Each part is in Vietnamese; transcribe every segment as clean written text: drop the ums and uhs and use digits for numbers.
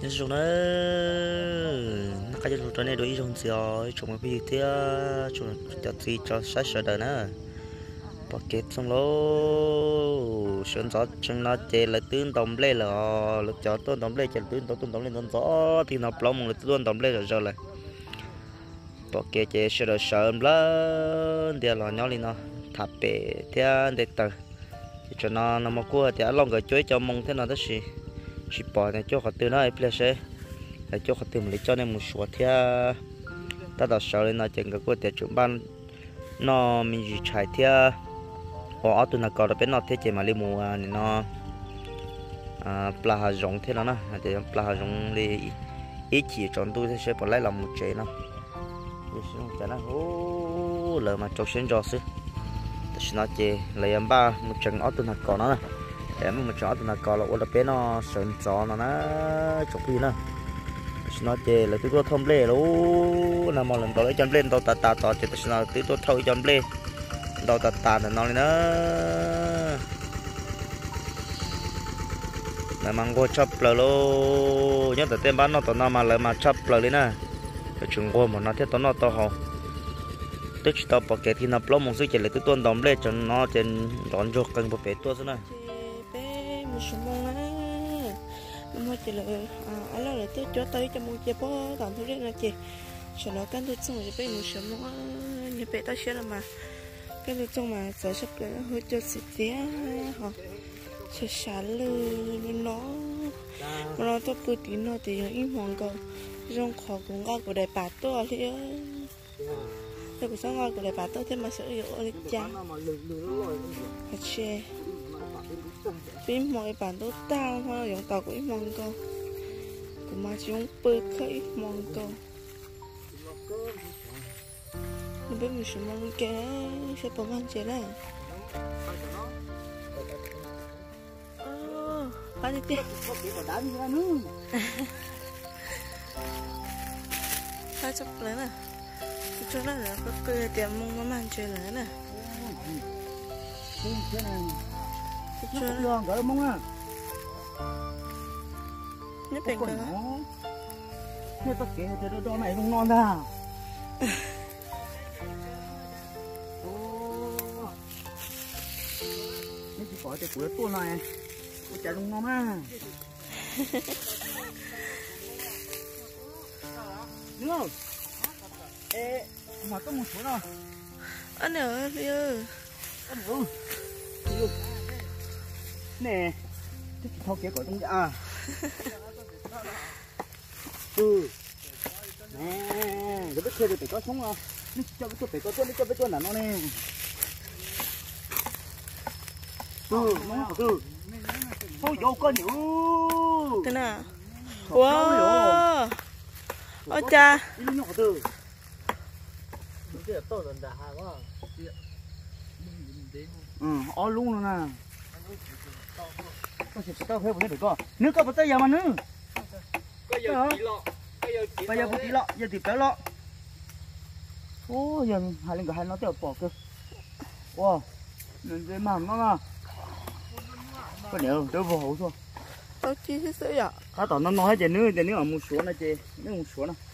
nhưng chúng nó cái chúng này đối trong giờ chúng nó bị thế chúng nó thì cho sát sợ đời nữa bỏ kết xong lô sơn gió chúng nó chơi là tương đồng lên là lúc cho tương đồng lên chơi tương đồng lên tương gió thì nó plong là tương đồng lên rồi lại bỏ kết chơi sợ đời sợ lớn để là nhau lên nó tháp bể thế để từ cho nó mà qua thì long cái chuối cho mông thế nào đó chỉ bỏ này cho họ từ nó ấy bây giờ là cho họ từ mình cho nên một số thì ta đã sợ lên nó chẳng có qua thì chúng ban nó mình chỉ chạy thì họ từ nó có được bên nó thế chỉ mà lấy mùa này nó pla rong thế nào nè thì pla rong đi ít chỉ chọn tôi sẽ bỏ lại làm một chế nó cái nó ô lỡ mà cho xuyên cho xí nó chỉ lấy em ba một trận ở từ nó có nó nè em một trận ở từ nó có là ô là bé nó sơn gió nó chụp đi nè nó chỉ là tôi thông lệ luôn là một lần tôi lấy chân lên tôi tạt chỉ tôi tôi thôi chân lên tôi tạt là nó lên nữa là mang qua chắp lờ luôn nhớ từ tên bán nó tao nó mà lại mà chắp lờ lên nè cái chuyện qua mà nó thế tao nó tao họ tức tao bỏ cái thì nó plong một số chỉ là tôi tuân đồng lên cho nó trên đón ruột cần một bé tua thế này bé một số món á mà chỉ là là tôi cho tới cho một chiếc bó tạm thôi đấy là chị cho nó cắn được xong rồi bé một số món như bé tao sẽ là mà cái được trong mà sợ sắp cái hơi cho xịt tía họ sợ sán luôn nó tôi bự tí nó thì im hoàng cầu rong khó cũng ngon của đại bà tôi thì tôi cũng sao ngon của đại bà tôi thêm mà sợ yếu ở chăng hạt chè phim mọi bản tôi tao hoa giống tàu của im hoàng cầu của mà chúng bự khơi hoàng cầu nó biết mình xuống mong kia sẽ bỏ ăn chế này bao nhiêu tiền sao chụp lấy nè chỗ này là có cười tiền mong nó ăn chế lấy nè nó không gỡ mong à nhất định cái nhất tất cả thì đó này không ngon ra chỉ có cái cuối tuần này tôi chạy đúng ngon á đúng không ê mà có một số rồi anh ở đi ơi nè thôi kia của chúng ta nè rồi biết chơi được phải có sống không cho biết phải có tuần cho biết tuần là nó nè nó thôi vô con nhủ thế nào wow ôi cha ó luôn rồi nè có thể tao phải bớt được co nước có bớt giờ mà nước bây giờ bớt tí lọ giờ thì béo lọ ô giờ hai lần cả hai nó tiêu bỏ cơ wow nên cái mầm nó à có nhiều tôi vô hậu thôi tao chi hết sữa ạ cá tỏi nó nói chị nước ở một số này chị nước một số này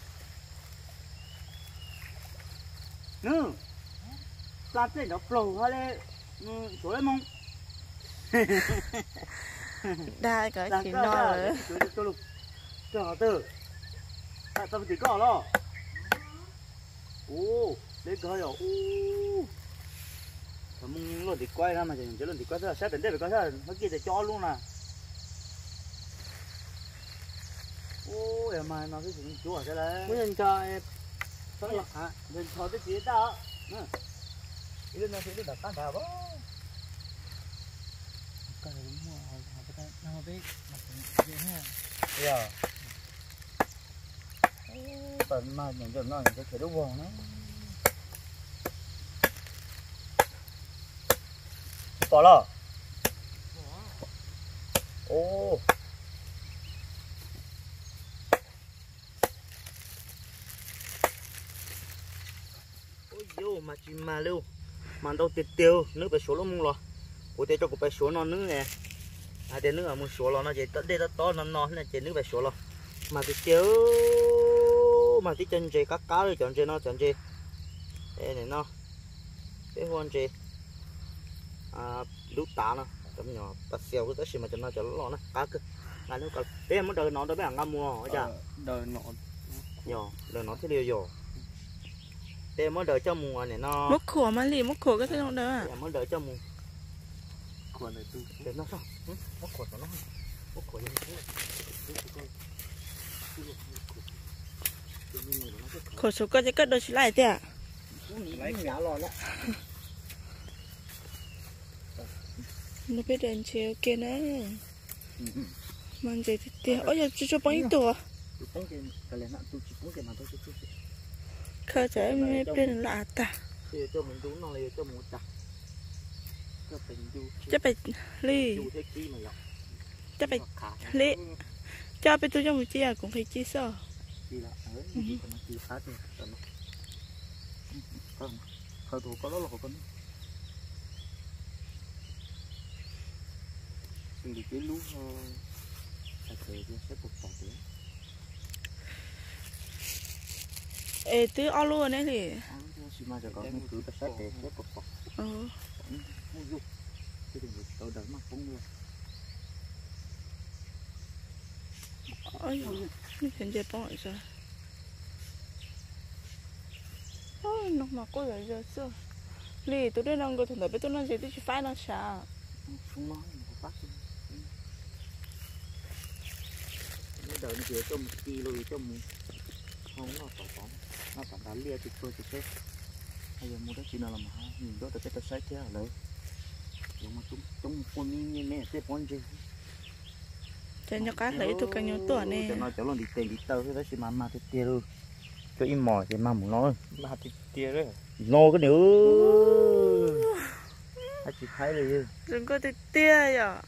nước làm thế nó plong hoa lên số đấy mong đai cái chỉ no rồi cho họ từ tao chỉ có lo ô đấy coi rồi mong luôn thì quay ra mà chỉ luôn thì quay ra xét đến đây phải coi ra nó kia thì cho luôn nè ô em mà nó cái gì chú ở đây đấy muốn nhìn cho em thôi hả nhìn cho cái gì đó lên nó sẽ đi đặt tan đào đó cái mua họ cái nó biết mà cũng dễ ha giờ tận mà những cái nó cái đồ vàng nó bỏ lọ ô ôi vô mà chỉ mà lưu mà đâu tiệt tiêu nước phải số lắm rồi ủa thế cho cô phải số non nước nè để nước ở một số lon nó chỉ tới đây nó to nó non này chỉ nước phải số lon mà thì chiếu mà thì chân chơi các cá rồi chọn chơi nó chọn chơi đây này nó cái con chơi lú tá nó tấm nhỏ ta xèo cái gì mà cho nó cho nó nó cá cơ là nếu còn thế em muốn đời nó bé hàng ngâm mua hả chả đời nó nhỏ đời nó thế điều nhỏ thế em muốn đời cho mùa này nó mốc khổ mà lì mốc khổ cái thứ đó à em muốn đời cho mùa của này tu để nó sao mốc khổ nó mốc khổ như thế khổ số có cái cất đôi chỉ lại thế à lấy nhả lò đó nó biết đến chiều kia nữa mang gì thì tiền ôi giờ cho bao nhiêu tuổi khơi cho em bên lạ ta cho mình đúng nó là cho mình chặt chắc phải ly chắc phải ly cho bên tôi cho một chia cũng phải chia sao khơi thủ có đó là con đừng cái lú sạch sẽ bột bọt đấy ê tứ ao luôn đấy thì xí mà có những thứ sạch sẽ bột bọt mua dục cái đừng tao đỡ mà không luôn ôi mình hiện giờ bao giờ ôi nó mà có lời giờ xưa lì tôi đây đang có thằng đấy tôi nói gì tôi chỉ phải nó sao không nói phát đợi nó chỉ cho một kilo cho một không nó tỏ đá lia thì tôi sẽ chết bây giờ mua đó chỉ nào làm hả nhìn đó tôi sẽ sai thế là lấy nhưng mà chúng con như mẹ sẽ con gì cho nó cá lấy tôi càng nhiều tuổi nè cho nó cháu luôn đi tiền đi tàu thế đó chỉ mà thì tiền luôn cho im mỏi thì mà muốn nói mà thì tiền đấy nô cái nữa anh chị thấy rồi đừng có thì tia à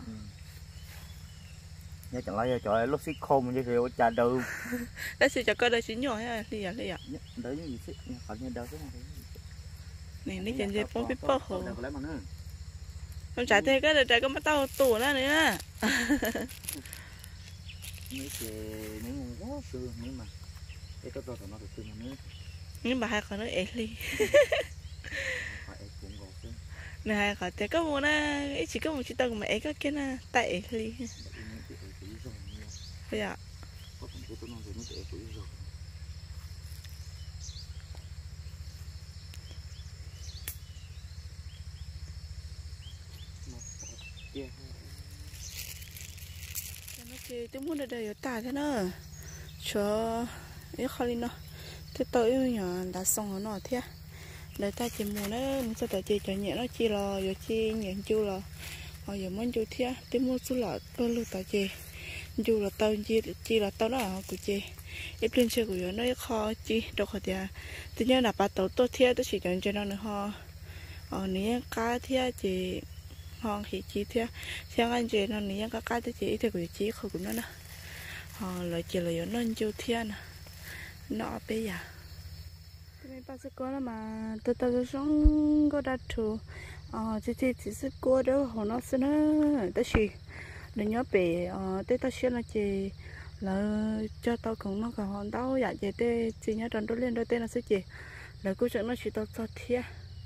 nhớ chẳng lẽ cho lúc xích khom như thế chả đâu đấy thì cho coi đây chỉ nhỏ ha lì à đấy như xích phải như đâu thế này nó chẳng dễ phong biết bao hồ lấy mà nữa không trả thế cái này có mắt tao tủ nữa nữa nếu thì nếu ngon quá xưa nếu mà cái có to nó được xưa mà nữa nhưng mà hai con nó ế ly này hai con thế có muốn à chỉ có một chiếc tàu mà ế có cái na tại ế ly bây giờ nó chơi tôi muốn đời ở tả thế nữa cho ấy khỏi nó thế tới nhỏ đã xong rồi nó thế đời ta chỉ muốn nó sẽ tới chơi cho nhẹ nó chi là giờ chi nhẹ chú là họ giờ muốn chú thế tôi mua số lọ tôi lưu tới chơi dù là tao chi là tao nó của chơi ít lên chơi của nó khó chi đâu có tiền tự nhiên là bà tao tôi thế tôi chỉ chọn cho nó nữa họ nếu cá thế chỉ họ thì chi thế theo anh chị nó nếu cá thế chỉ thì của chị không cũng nó họ lại chỉ là nó chú thế nè nó bây giờ tôi ba sẽ có mà tôi sống có đa thủ chỉ sẽ có đâu họ nó sẽ nó tới gì để nhớ về tới ta sẽ là chỉ là cho tao cũng nó còn hòn tao dạ chị tê chỉ nhớ tròn đôi lên đôi tên là sẽ chị là cô chuyện nó chỉ tao cho thiệt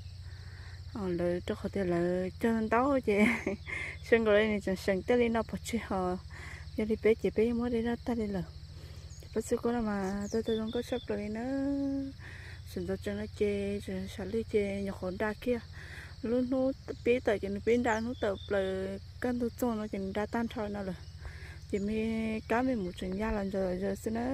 là cho họ thì là cho tao chị xem rồi này chẳng xem tới lên nó bỏ chơi họ giờ đi bé chị bé mới đi ra ta đi là bác sĩ có mà tôi không có sắp rồi nữa xem tôi cho nó chơi xử lý chơi nhỏ hòn đá kia luôn nó bé tới cho nó bé đá nó tập là căn tôi cho nó chỉ đá tan thôi nó rồi chỉ mi cá mi một chuyện gia lần rồi xin nó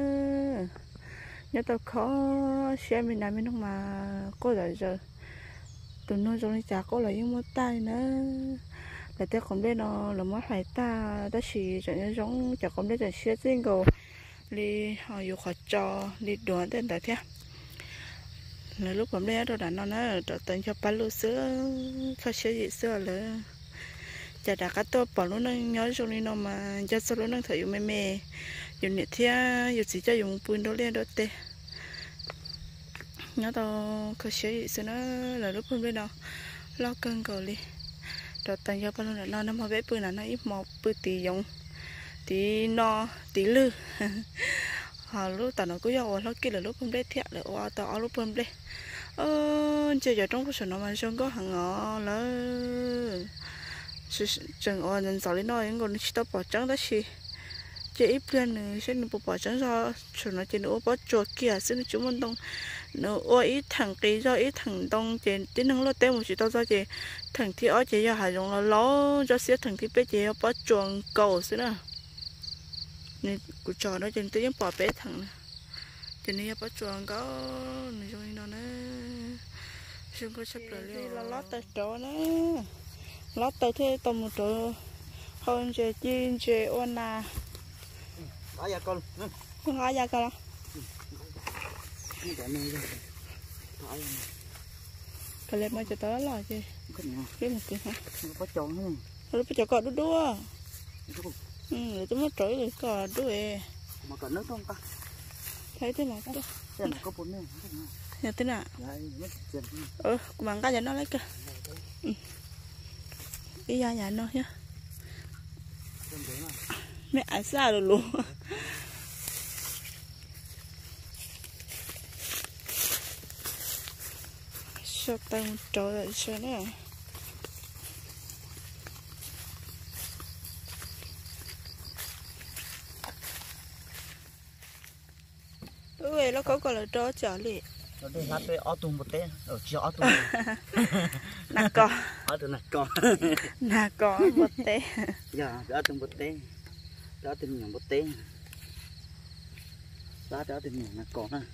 nhớ tao khó xem mình làm mình không mà có rồi tụi nó trong chả có là những món tay nữa là tao không biết nó là món hải ta đó chỉ chẳng giống chả không biết là xe single đi họ dùng khó cho đi đuổi tên tại thế là lúcผมได้เราดันนอนนะเราตอนชอบปลาลูเสือเขาเชื่อgìเสือเลยจะด่าก็ตัวปลาลูนั่งย้อนตรงนี้นอนมาจะสรุปนั่งถืออยู่ไม่อยู่เนี่ยเที่ยอยู่สิจะอยู่ปืนโดนเลี้ยโดนเตะnhớ taoเขาเชื่อgìเสือนะlà lúcผมได้นอนlo cơn cầu đi rồi tao cho pala là nó mà béปืนlà nó ít mộtปืนตียงตีนอตีลือ họ lúc tao nó cứ yêu lúc kia là lúc không biết thiệt là ô tao lúc không biết chơi giờ trong cái sân nó mà sân có hàng ngõ là chừng ô nên sau lên nói những con chỉ tao bỏ trắng đó chi chơi ít tiền nữa sẽ nó bỏ trắng ra sân nó chỉ nó bỏ chuột kia sẽ nó chúng mình đông nó ô ít thằng kia do ít thằng đông chỉ tính năng lót tên một chỉ tao do chỉ thằng thì ở chỉ do hải dùng là ló cho xếp thằng thì bé chỉ bỏ chuột cầu xí nữa nên cụ trò nó trên tới bỏ bé thằng cho nên bắt chuồng có này cho nên nó xương có sắp rồi là lót tay chỗ nó lót tay thế tôm một chỗ hơn chơi chiên chơi ôn à ở nhà con không ở nhà con cái lên mới cho tao là gì cái một cái hả có tròn không rồi bây giờ còn đu đua rồi tôi mới trỗi rồi còn đu mà còn nước không ta thấy thế mà cái này có bốn này nhà thế nào bằng cái nó lấy cơ đi ra nhà nó nhá mẹ ăn sao được luôn sao tay một trội lại sao nữa ui nó có gọi là trò chở lì nó đi lát với ở tung một té ở chiều ở tung nà cò ở tung nà cò một té giờ ở tung một té ở tung nhỏ một té đó ở tung nhỏ nà cò ha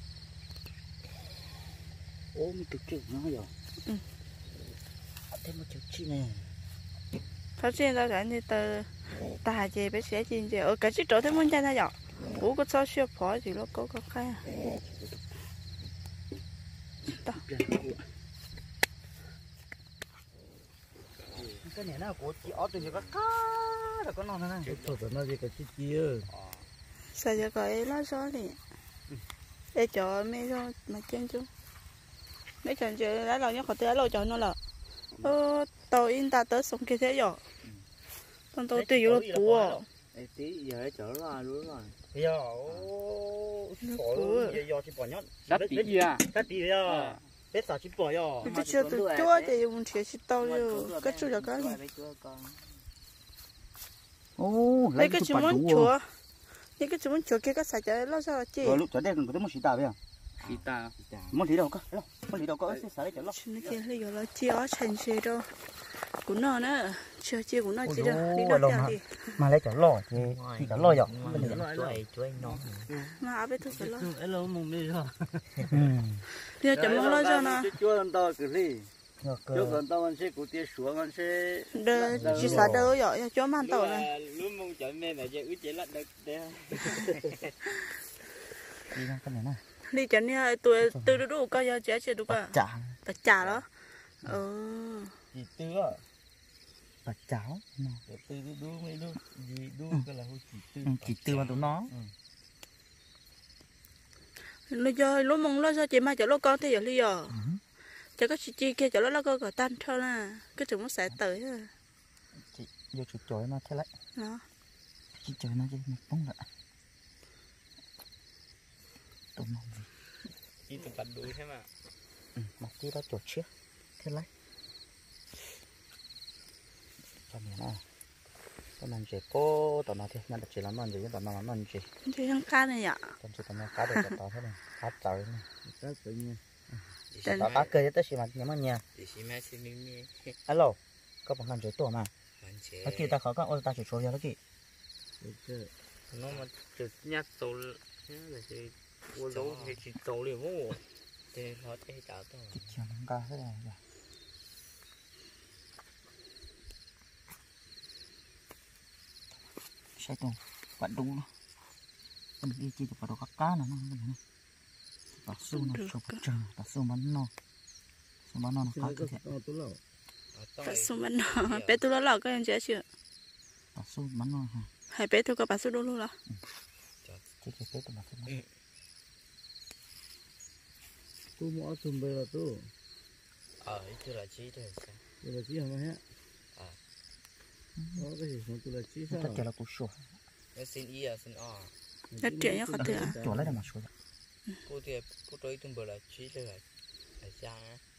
ôm từ trước nó rồi thêm một chút chi này phát hiện ra cái như tờ ta gì bé sẽ chi gì ở cái chiếc chỗ thêm muốn chơi thay rồi ủa có sao xếp phở gì nó có cái đó cái này nó của chị ở từ những cái cá là có non này cái thôi nó gì cái chi chia sao giờ cái lá gió này để cho mấy cho mà chân chú mấy chân chú lá lâu nhất họ tới lâu cho nó là tàu in ta tới sống kia thế rồi con tàu tiêu nó bùa tí giờ trở ra luôn rồi giờ giờ chỉ bỏ nhót đắt tí à đắt tí à biết sao chỉ bỏ yo tôi chưa tôi chúa thì dùng thiệt chỉ tàu rồi cái chú là cái gì lấy cái chú muốn chúa lấy cái chú muốn chúa kia cái sạch cho nó sao chị rồi lúc cho đây còn có tới một xí tàu vậy à xí tàu muốn lý đâu có muốn lý đâu có xí xài cho nó chúng nó kia lấy rồi chia ở thành xe đâu cũng nó nữa chưa chia cũng nó chỉ đâu đi đâu đi mà lấy cho lo thì cho lo rồi chuối nó mà áp hết thôi lo lo mùng đi rồi giờ chấm mong lo cho nó chúa làm to cái gì chúa làm to anh sẽ cụ tiệt xuống anh sẽ đỡ chỉ sợ đỡ rồi chúa mang tàu này luôn mong chọn mẹ này giờ ước chỉ lát được đấy đi ra cái này nè đi chọn nha tôi từ đủ coi giờ trẻ chưa đủ cả bạch trà đó gì tư à bạch cháo tư đu mấy đu gì đu cái là chỉ tư mà tụi nó nó giờ lúc mong lo cho chị mai cho lo con thì giờ đi giờ cho có chị kia cho nó có cả tan thôi là cái chúng nó sẽ tới chị vô chụp chổi nó thế lại đó chị chổi nó chứ một bông lại tụi nó gì chỉ tụi bạn đuổi thế mà mà kia đã chổi chiếc thế lại cho mình à tao làm gì cô tao nói thế nhưng chỉ làm ăn gì tao làm gì thì thằng cá này ạ tao chỉ tao nói cá được tao thế này cá trời này cá tự nhiên tao cá cười tới xí mà nhắm ăn nha alo có bằng làm gì tổ mà cái kia ta khó có ôi ta chỉ số giờ cái gì nó mà chỉ nhát tàu là chỉ uốn lỗ thì chỉ tàu liền vô thì nó chạy cả tàu chỉ chiều năm ca thế này sai tuần bạn đúng nó mình đi chỉ được vào đồ cá nó tao su nó chụp chờ tao su bắn nó cá cái thế tao su bắn nó bé tôi nó lọt cái em trẻ chưa tao su bắn nó hả hai bé tôi có bà su đâu luôn là chỉ cái bé tao mà thôi tu mua tôm bê là tu itu là chi thôi sao tu là chi hả mày hả cái gì tu là chi sao nó xin y à xin o Nó chuyện nhá khó tự à. chỗ lấy là mà số cô thì cô tôi tung bờ là chỉ là ra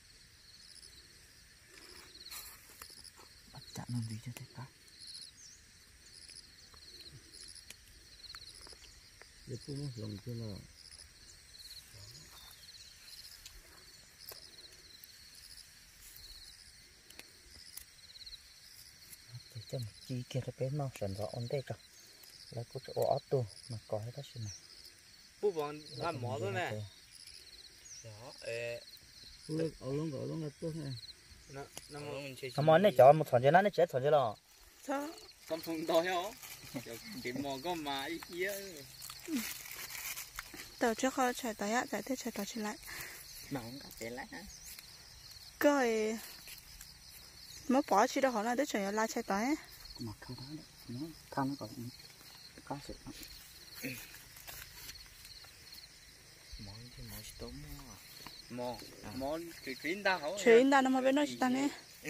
bắt chạm làm gì cho thế cả để tôi muốn lòng cho là thì cho một chi kia cái nó sẵn rõ ổn định cả là cô chỗ ớt tu mà có hết tất nhiên bố bọn làm mỏ thôi nè đó ở luôn là tốt này nó mình chơi thằng món này cho một thằng chơi nó chết thằng chơi lo Sao? con thùng to heo cái mỏ có mà ý kia Tao trước khó chạy tới á, chạy tới chạy tới lại. mà không có thể lại hả Cái mới bỏ chi đâu họ là tới chạy lại chạy tới. mà không đó nó than nó còn có sự mỏ thì mỏ chỉ tốn mỏ cái kín ta hổ Chuyện ta nó mà bên nó chỉ ta nè.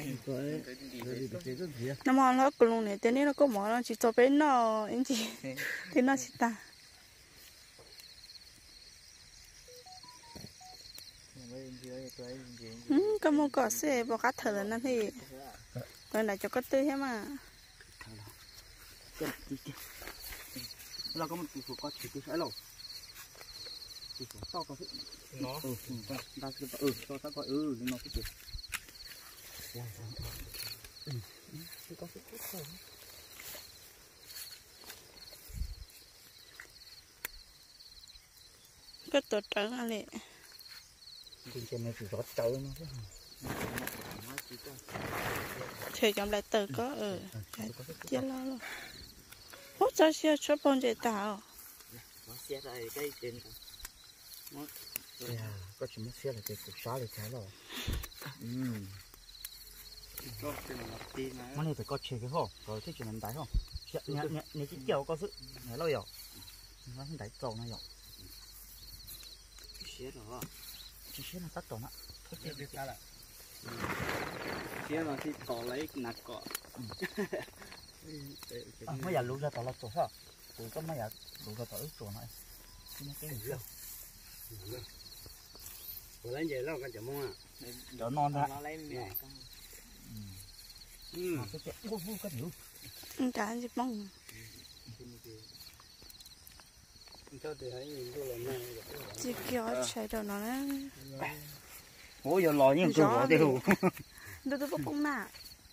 Nó mà nó cũng luôn này, thế nên nó có mỏ nó chỉ cho bên nó anh chị. Thì nó chỉ ta. Cái món cỏ xe bỏ cá thở nó thì rồi này cho có tươi hết mà. là có một cái số có chỉ cái sợi lẩu cái số to có nó ta cứ to ta gọi nó cái gì có cái chút thôi Cái tổ trắng à lệ. trên này chỉ rót trâu nó Chơi trong lại tờ có chết lo luôn. Hốt ra xe cho bọn trẻ tao. nó xe ra cái trên có chỉ muốn xe là cái cục xá để trái rồi có trên mặt tin này món này phải có chế cái hồ rồi thích chuyện làm đáy không nhẹ cái kiểu có sự nhẹ lâu rồi nó không đáy trâu nó rồi xe đó chỉ xe là tắt trâu nó xe nó thì tỏ lấy nạt cọ mấy giờ lú ra tao là trâu sao tôi có mấy giờ lú ra tao ít trâu này nó cái gì rồi lấy về lâu cái chậm không à cho non ra nó lấy mẹ nó cái chuyện vô cái gì Chả ăn gì bông. cho thì thấy nhìn tôi là này Chỉ kiểu chạy đầu nó nè. ủa giờ lò như tôi bỏ đi luôn Đưa tôi bông nè.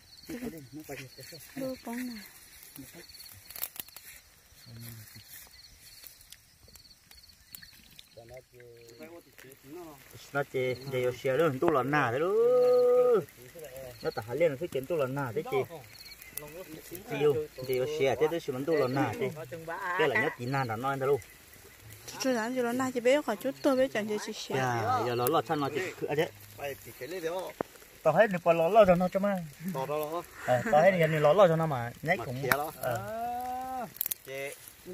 Đưa bông nè. nó chỉ để xe đó tôi là nà đấy đó nó tả lên cái chuyện tôi là nà đấy chị tiêu để xe thế tôi xử tôi là nà chị cái là nhất tí nà đã nói đâu luôn Chú dán cho nó nè chỉ bé khỏi chút tôi bé chẳng chỉ xe. giờ nó lọt chân nó chỉ cứ đấy bay thì cái lấy đó tao hết được lọt lọt cho nó cho mà to đó tao hết được lọt lọt cho nó mà nhảy cũng đó chị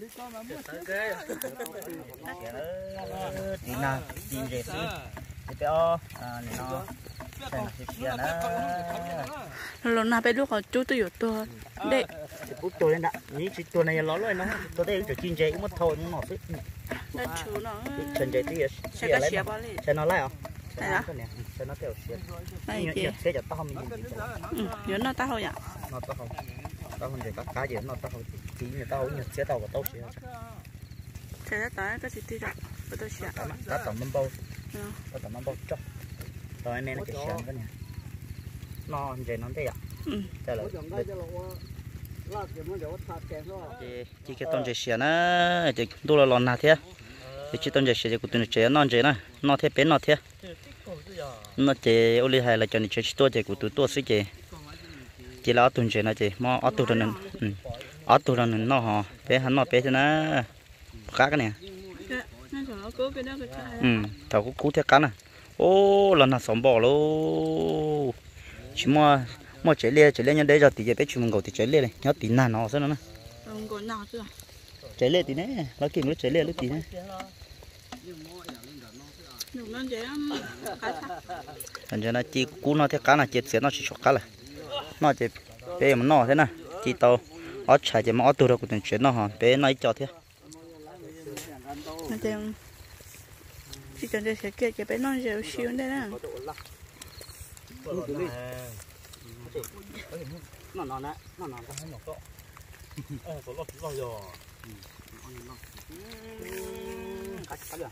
tí nà tí dễ xí cái béo này nó xem là xe nó Lần nào bé lúc khỏi chút tôi tôi. Đây. bút tôi lên đã ní chỉ tôi này lọt rồi nó tôi thấy chỉ chín dễ cũng mất thôi nó ngọt sức Nó chú nó. chân dễ tí Sẽ có xe bao lì. xe nó lại à Đấy á. xe nó theo xe Này chị. xe cho tao mình Nhớ nó tao không nhỉ? nó tao không gì các cá gì nó tao không tí người tao nhặt xe tao và tao xe Chạy ra tới cái gì tí rồi. Và tôi xe. cá tầm mâm bao cho rồi anh em nó chạy xe cái này nó vậy nó thế ạ trả lời chỉ cái tông chạy xe nó chỉ tôi là lon nào thế chỉ tông chạy xe của tôi chạy non chạy nó thế bé nó thế nó chạy ô li hay là cho nên chạy tôi chạy của tôi sẽ chạy chỉ là tuần chạy nó chạy mà ở tuần này ở tuần này nó họ bé hắn nó bé thế nó cá cái này thầu cú thế cá này ô lần nào sống bỏ luôn chỉ mà chạy lên nhân đây giờ thì bé chúng mình thì chạy lên này nhớ tí nào nó xem nó chạy lên tí này nó kìm nó chạy lên lúc tí này thành ra nó chỉ cú nó thế cá là chết sẽ nó chỉ chọc cá là nó chỉ bé mà nó thế này chỉ tàu ở chạy chỉ mà ở từ đâu cũng chuyện nó hả bé nó cho thế nó chừng chỉ cần để sẽ kia chỉ phải non rượu xíu đây nè nó nè nó hay nhỏ to có lót rồi cắt được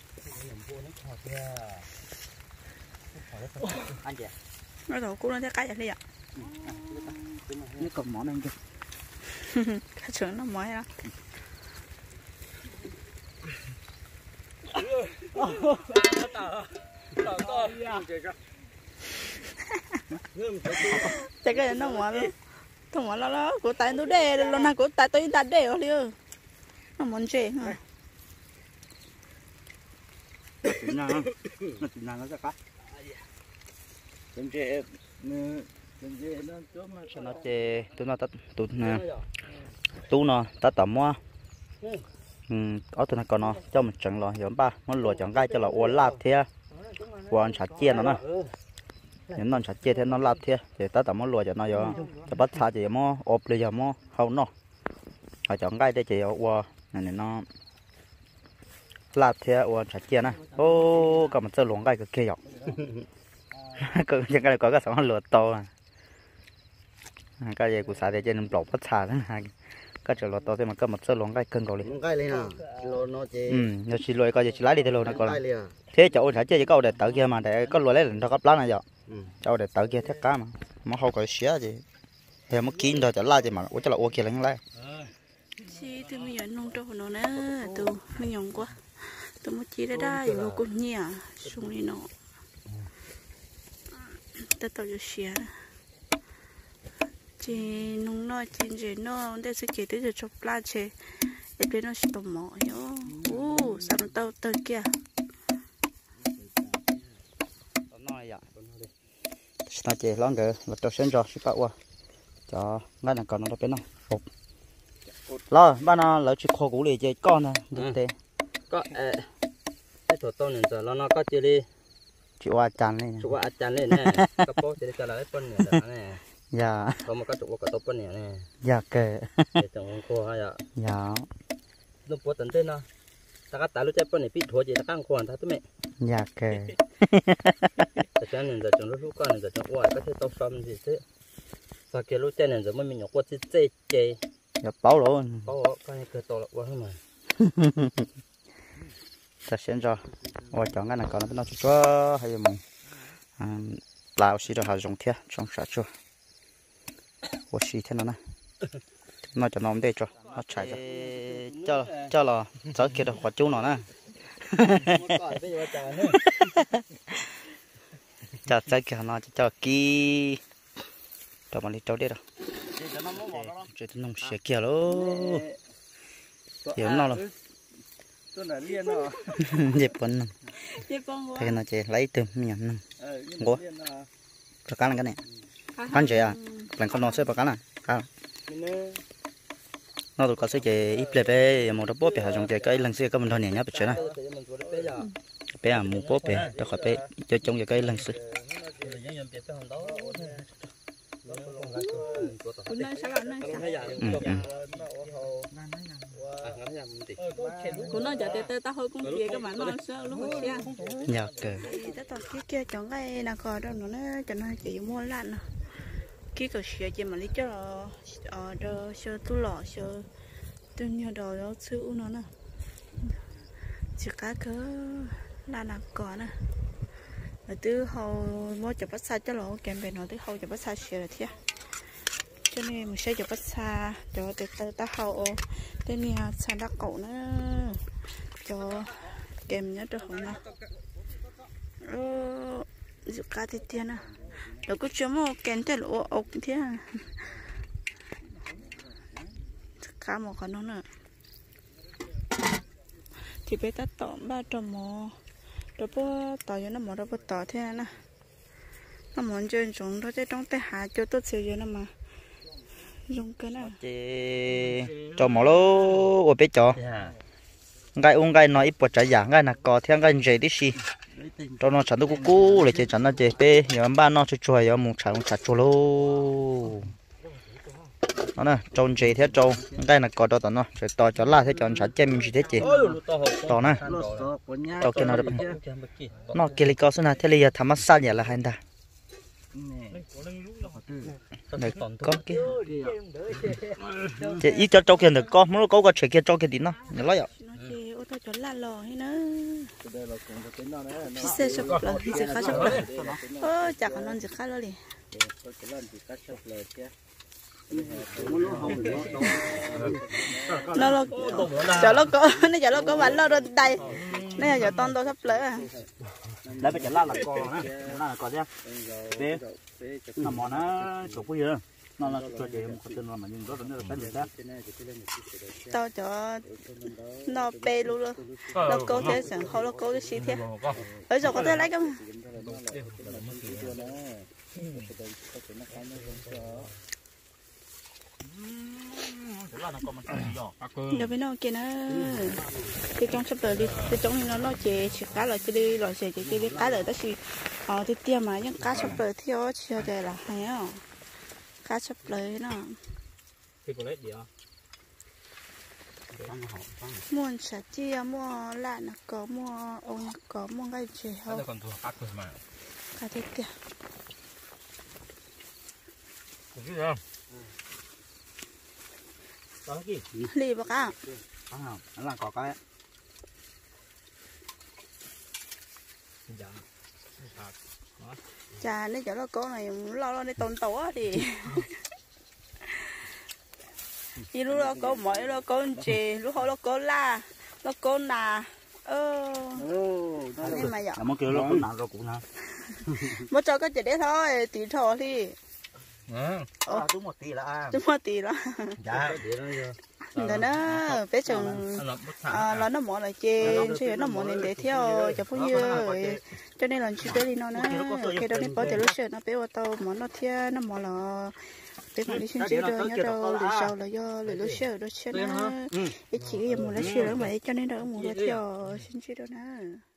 anh chị nó đầu cũng nó sẽ cắt vậy đi ạ nó còn món anh kìa cái sườn nó mới đó cái nó mới luôn thằng mà nó của tay tôi đè luôn na của tay tôi đặt đè rồi nó muốn chơi hả nó sẽ cắt chè nó chè tụi nó tắt tụi nè tú nó tắt tầm mua ở tụi nó còn nó cho mình chọn rồi giống ba nó lùa chọn gai cho là uốn lạt thế uốn chặt chia nó nè những non chặt chia thế nó lạt thế thì tắt tầm nó lùa cho nó rồi cho bắt xa chỉ mua ốpเลยgiờ mua không nó họ chọn gai để chỉ uốn này nó lạt thế uốn chặt chia nè ô cả một sợi luồng gai cực kỳ dọc cái cái này có cái sóng lửa to à cái gì của xã thì trên lỗ bắt xả đó cái chỗ lửa to thì mà có một sợi luồng cái cân cầu liền cái này nè lô nó chế nó chỉ lùi coi chỉ lái đi theo lùi nó còn thế chỗ xã chơi chỉ câu để tự kia mà để có lùi lấy lần đó gấp lá này rồi chỗ để tự kia thét cá mà không có xía gì thì mất kín rồi cho lá gì mà ủa cho là ô kia lấy lại chị tôi bây giờ nông trâu nó nè tôi mới nhung quá tôi mới chỉ đây vô cùng nhiều xuống đi nó ta tao cho xía chị nung nó chị nó để sẽ chỉ tới giờ chụp lá chị em biết nó sẽ tôm mỏ nhớ sao nó tao kia ta chỉ lon cái là tao xem cho ship qua cho ngay là còn nó bên nó lo ba nó lấy chụp kho cũ đi chơi con nè được thế có cái thổ to này giờ nó có chơi đi chịu qua chăn lên chụp qua chăn lên nè cái bó thì cho là cái phân này dạ có một cái chụp cái tóc phân này dạ kệ để trồng khô hay ạ dạ lúc bữa tận thế nào ta cắt tay lúc trái phân này bị thua gì ta căng khoan ta tụi mẹ dạ kệ ta cho nên giờ trồng lúc con này giờ trồng hoài có thể tóc xăm gì thế sau kia lúc trái này giờ mới mình nhổ qua chê dạ bảo luôn bảo cái này cơ to là quá hơn mà ta xem cho ôi chọn cái này còn nó cho hay mình lao xí cho họ dùng thiệt trong sản xuất của xí thế nào nè nó cho nó để cho nó chạy cho là cho kia được quả chú nó nè cho trái kia nó cho kí cho mà đi trâu đi rồi chơi thì nông sẽ kia luôn hiểu nó rồi dẹp bẩn thế nó chỉ lấy từ miệng nè ngô cho cá cái này ăn chơi à làm con nó sẽ bắt cá này cá nó tụi có sẽ chơi ít lệ bé một đứa bố bé dùng chơi cái lần xưa có mình thôi nhỉ nhá bị chơi này bé à mua bố bé cho khỏi bé chơi trong cái lần xưa cũng nói giờ tê tao hơi cũng kia các bạn nói sao lúc mà xe dạ kệ tao tao kia chọn cái nào coi đâu nó cho nó chỉ mua lạnh kia cái xe chỉ mà lấy cho cho cho tu lọ cho tu nhiều đồ đó chữ nó nè chỉ cá cỡ là nào có nè rồi từ hậu mua cho bắt xa cho lọ kèm về nó từ hậu cho bắt xa xe là thế cho nên mình sẽ cho bắt xa cho từ ta hậu thế này xa đá cậu nữa cho kèm nhớ được không nào dự cá thì tiền à rồi cứ chấm một kèn thế lỗ ốc thế à cá một con nó nữa thì bé ta tỏm ba trò mò rồi bữa tỏi cho nó mò rồi bữa tỏi thế nè nó muốn chơi chúng nó chơi trong tay hà cho tốt xíu vậy mà dùng cái này cho mỏ lô ở bên chó gai uống gai nói ít bột trái giả gai là có theo gai dày đi xí cho nó chắn được cú để chơi chắn nó chơi bé giờ ba nó chơi chùa giờ mùng chả chùa lô nó nè trồng gì thế trồng đây là cỏ đó tao nó rồi tao cho la thế chọn chọn chém gì thế chị tao nè tao cái nào được nó kia li có số nào thế li tham massage nhà là hay ta này có kia chị ít cho kia được có muốn có chuyện kia cho kia tí nó nhớ lấy ạ ô tô cho la lò hay nữa xe sập lò gì khá sập lò ơ chả còn non gì khá lò đi nó chở nó có bánh lo trên tay này giờ ton tôi sắp lỡ à đấy bây giờ là con nè là con chứ bé nằm mòn nó chụp cái gì nó là cho chị một tên mà nhìn đó nó là cái gì đó tao cho nó bê luôn nó cố thế chẳng không nó cố cái gì thế ở chỗ có thể lấy cái mà giờ bên nó kia nó cái trong sắp tới đi cái trong nó chè chỉ cá lại đi loại chè chỉ đi cá lại đó thì thì tiêm mà những cá sắp tới theo chưa đây là hay á cá sắp tới nó mua sạch chia mua lại nó có mua ôn có mua cái chè không cá thế kia lì bạc à nó là có cái chà nếu cho nó có này lo đi tồn tổ thì thì lúc đó có mọi nó có chè lúc họ nó có la nó có nà nhưng mà giờ nó kêu nó cũng nặng rồi cũng nè mới cho cái chè đấy thôi tí thôi đi đúng một tí là chúng một tí đó dạ để nó bé chừng nó mỏ là chê chứ nó mỏ nên để theo cho phú dưa cho nên là chỉ bé đi nó khi đó nên bỏ từ lúc xưa nó bé vào tàu mỏ nó theo nó mỏ là bé mà đi xin chữ rồi nhớ đâu lười sau là do lười lúc xưa đó chứ nó chỉ cái một lá xưa đó vậy cho nên đó một theo xin chữ đó nè